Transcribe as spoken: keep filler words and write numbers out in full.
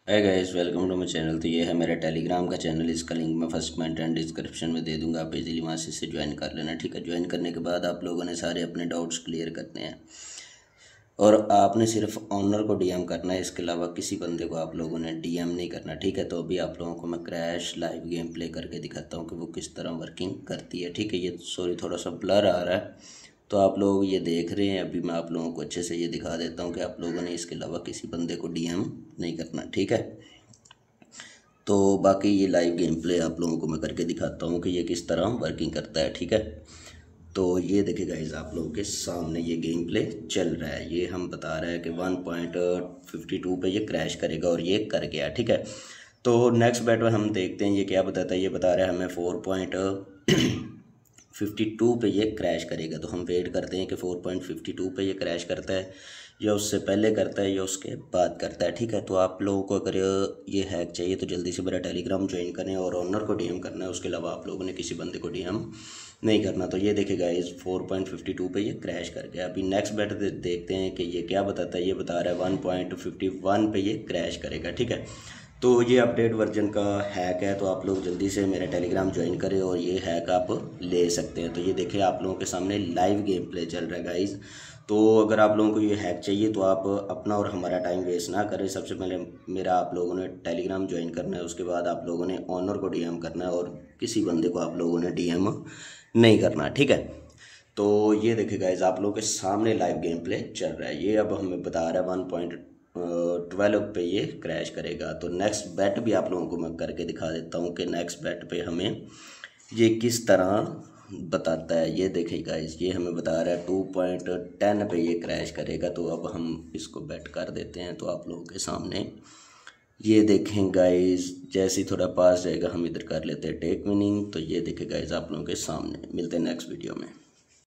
Hi guys, welcome to my channel. तो ये है मेरा टेलीग्राम का चैनल। इसका लिंक मैं फर्स्ट कमेंट एंड डिस्क्रिप्शन में दे दूंगा। आप इजीली वहाँ से इसे ज्वाइन कर लेना, ठीक है। ज्वाइन करने के बाद आप लोगों ने सारे अपने डाउट्स क्लियर करने हैं और आपने सिर्फ ऑनर को डीएम करना है। इसके अलावा किसी बंदे को आप लोगों ने डीएम नहीं करना, ठीक है। तो अभी आप लोगों को मैं क्रैश लाइव गेम प्ले करके दिखाता हूँ कि वो किस तरह वर्किंग करती है, ठीक है। ये सॉरी थोड़ा सा ब्लर आ रहा है, तो आप लोग ये देख रहे हैं। अभी मैं आप लोगों को अच्छे से ये दिखा देता हूँ कि आप लोगों ने इसके अलावा किसी बंदे को डीएम नहीं करना, ठीक है। तो बाकी ये लाइव गेम प्ले आप लोगों को मैं करके दिखाता हूँ कि ये किस तरह वर्किंग करता है, ठीक है। तो ये देखिए गाइस, आप लोगों के सामने ये गेम प्ले चल रहा है। ये हम बता रहे हैं कि वन पॉइंट फिफ्टी टू पे ये क्रैश करेगा और ये कर गया, ठीक है। तो नेक्स्ट बैट में हम देखते हैं ये क्या बताता है। ये बता रहा है हमें फोर पॉइंट फिफ्टी टू पे ये क्रैश करेगा। तो हम वेट करते हैं कि फोर पॉइंट फिफ्टी टू पे ये क्रैश करता है या उससे पहले करता है या उसके बाद करता है, ठीक है। तो आप लोगों को अगर ये हैक चाहिए तो जल्दी से मेरा टेलीग्राम ज्वाइन करें और ऑनर को डीएम करना है। उसके अलावा आप लोगों ने किसी बंदे को डीएम नहीं करना। तो ये देखिएगा इस फोर पॉइंट फिफ्टी टू पे ये क्रैश कर गया। अभी नेक्स्ट बैट देखते हैं कि ये क्या बताता है। ये बता रहा है वन पॉइंट फिफ्टी वन पे ये क्रैश करेगा, ठीक है। तो ये अपडेट वर्जन का हैक है, तो आप लोग जल्दी से मेरा टेलीग्राम ज्वाइन करें और ये हैक आप ले सकते हैं। तो ये देखिए आप लोगों के सामने लाइव गेम प्ले चल रहा है गाइज। तो अगर आप लोगों को ये हैक चाहिए तो आप अपना और हमारा टाइम वेस्ट ना करें। सबसे पहले मेरा आप लोगों ने टेलीग्राम ज्वाइन करना है, उसके बाद आप लोगों ने ऑनर को डीएम करना है और किसी बंदे को आप लोगों ने डीएम नहीं करना, ठीक है। तो ये देखिए गाइज, आप लोगों के सामने लाइव गेम प्ले चल रहा है। ये अब हमें बता रहा है वन पॉइंट ट्वेल्व पे ये क्रैश करेगा। तो नेक्स्ट बैट भी आप लोगों को मैं करके दिखा देता हूँ कि नेक्स्ट बैट पे हमें ये किस तरह बताता है। ये देखिए गाइज, ये हमें बता रहा है टू पॉइंट टेन पे ये क्रैश करेगा। तो अब हम इसको बैट कर देते हैं। तो आप लोगों के सामने ये देखें गाइज, जैसे ही थोड़ा पास जाएगा हम इधर कर लेते हैं टेक विनिंग। तो ये देखें गाइज, आप लोगों के सामने। मिलते हैं नेक्स्ट वीडियो में।